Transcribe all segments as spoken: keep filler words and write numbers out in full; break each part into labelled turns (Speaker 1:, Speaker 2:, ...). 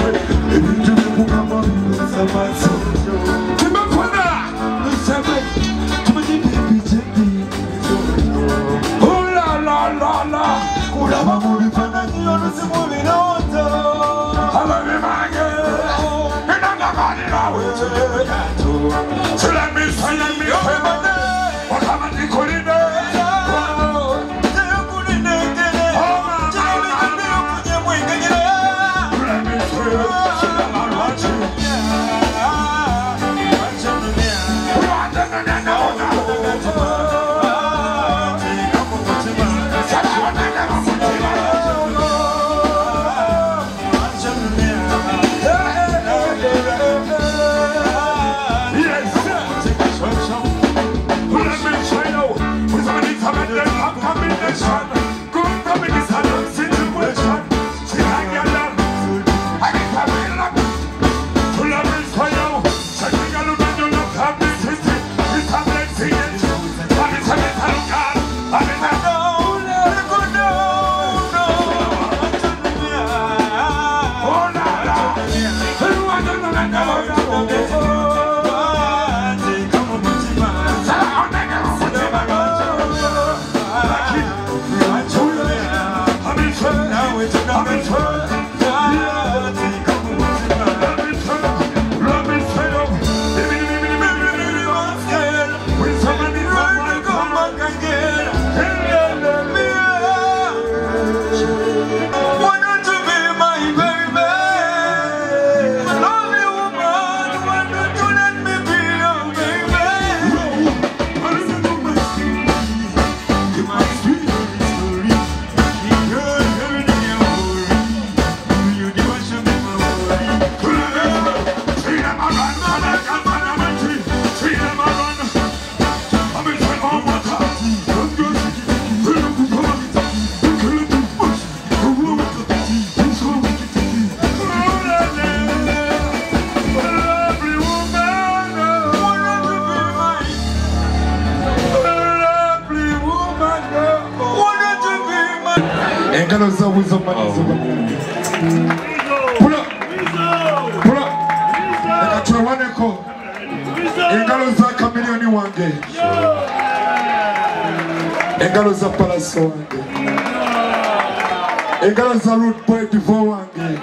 Speaker 1: Engalo za Palaso wange Engalo za Root Boy Divo wange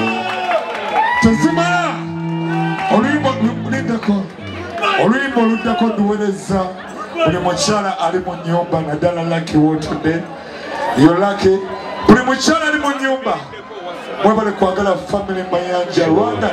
Speaker 1: Tazima Oluyimbo lindako Oluyimbo lundako duweleza Buli mukyala ali mu nnyumba naddala Lucky Wotode Yo Lucky Buli mukyala ali mu nnyumba mwebale kwagala family Mayanja Rwanda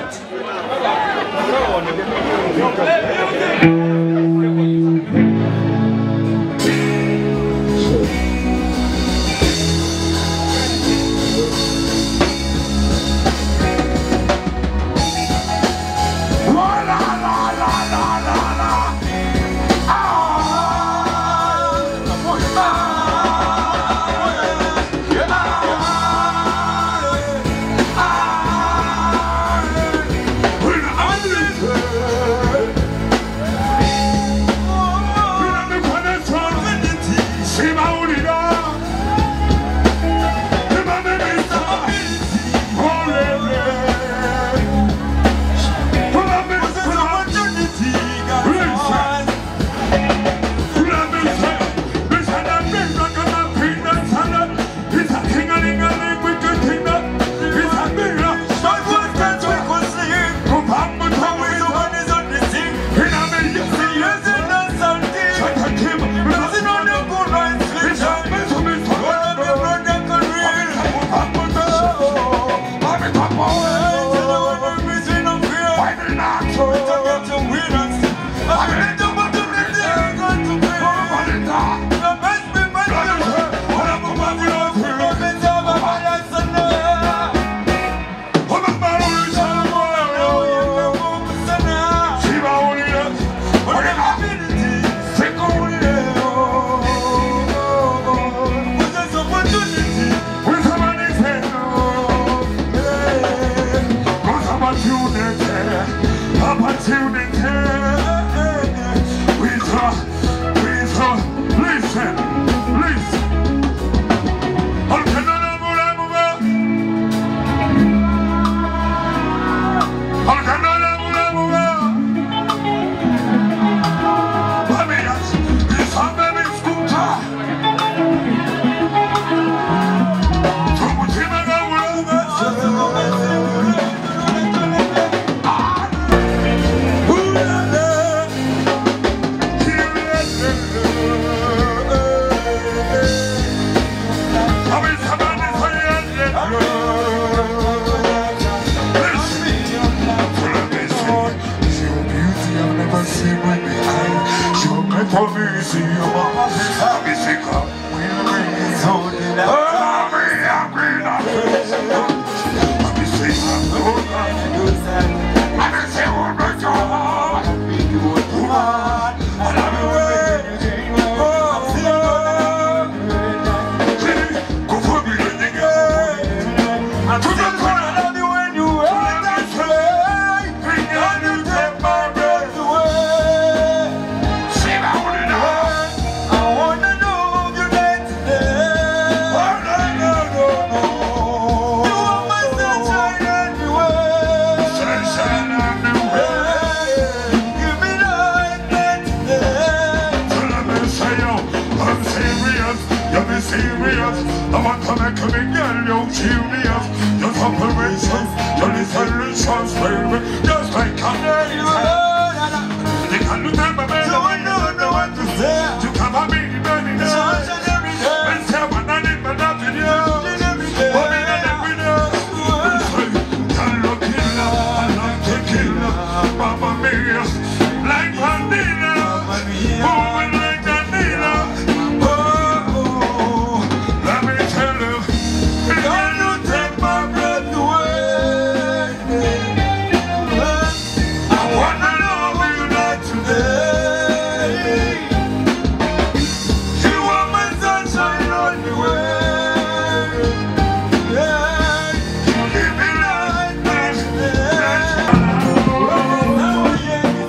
Speaker 1: see you, mama. Let me see you. Oh, me, I'm green. Let me see you. Let me see you. I love you. Go for me, nigga. I love you when you are that way. Bring on you, take my breath away. Say I wanna know. I wanna know if you're there today. Oh, no, no, no, no. You are my sunshine everywhere. Sunshine everywhere. Give me light there today. Tell them to say, yo, I'm serious. You're me serious. I want to make a big girl, you're serious. Just operations, your resolutions, baby. Just like I'm there, you are. You can't do that, my man. So I don't know what to say. You come at me, baby. Sunshine every day. And say, I'm not in my love with you. Every day. What is that every day? Can't look killer, I like to killer. Mamma mia, like Mandela. Moving like Mandela. Let me tell you, can you take my breath away? I wanna love you like today. You are my sunshine on the way. Yeah. You give me light like today. Oh, yeah,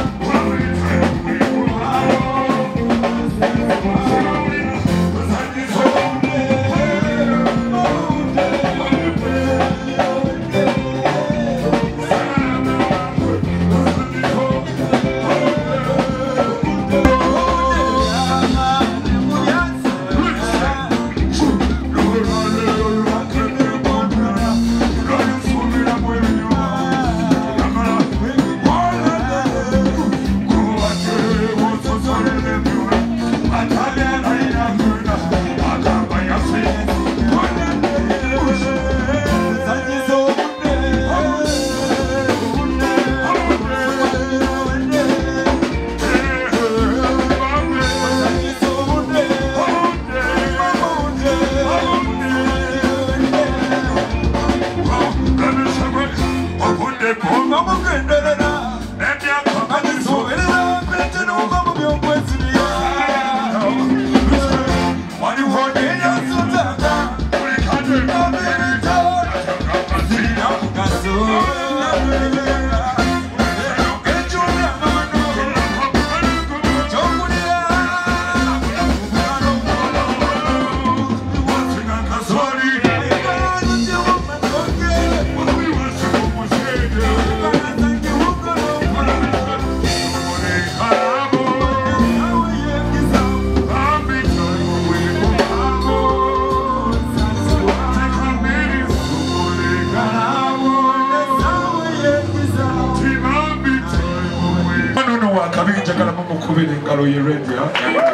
Speaker 1: Are you ready? Huh?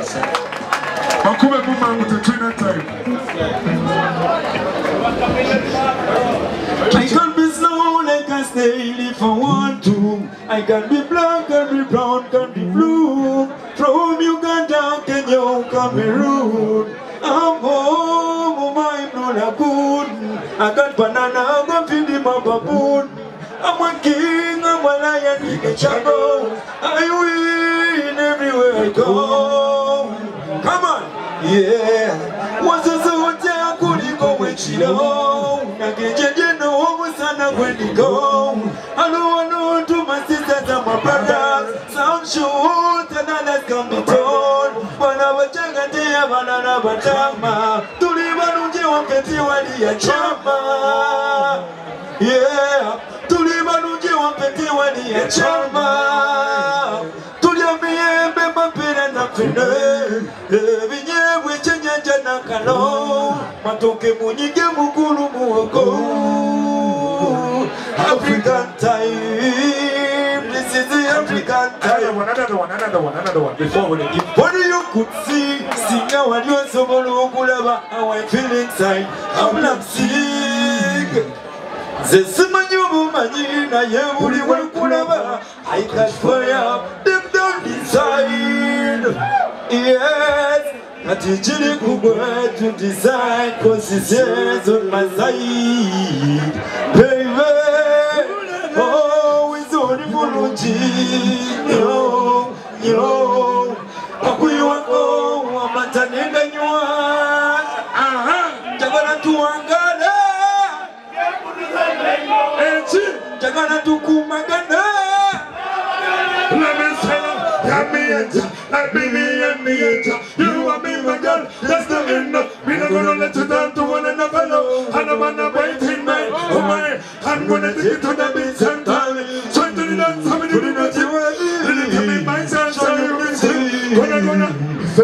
Speaker 2: I can be slow like a snail if I want to. I can be black, can be brown, can be blue. From Uganda, Kenya, Cameroon. I'm home, my blood good. I got banana, I'm gonna feed him a baboon. I'm a king, I'm a lion in the jungle. I win everywhere I go. Come on, yeah. What's the sound? I couldn't go with you. I can't know what I'm going to go. I don't know to my sisters and my brothers. Some shoot and others can be told. But I was young and they have another time. To live on the one petty one, the chama. Yeah. Tulibanuji wampeti wani ya chama Tuliamie beba pina na fine Vinye wichenye jana kalo Matoke munyige mukulu muoko African time This is the African time
Speaker 1: Another one, another one, another one before we give.
Speaker 2: What you could see Singa when you so molu kulaba How I feel inside I'm not sick Zesimanyu manina yebuli wekulaba I catch fire, them don't decide Yes, that is Jilly Kubwa to decide, cause he says on my side. Baby, oh, it's only for Luchi. Yo, yo, Akuyu wako, wamantanenda nyua. Aha, jagana tuangana. Echi, jagana tukumagana. Let me say, like me and me, you and me, my girl, that's not enough. We're not gonna let you down to one another. And I'm on a waiting man, oh my, I'm gonna take you to the beach and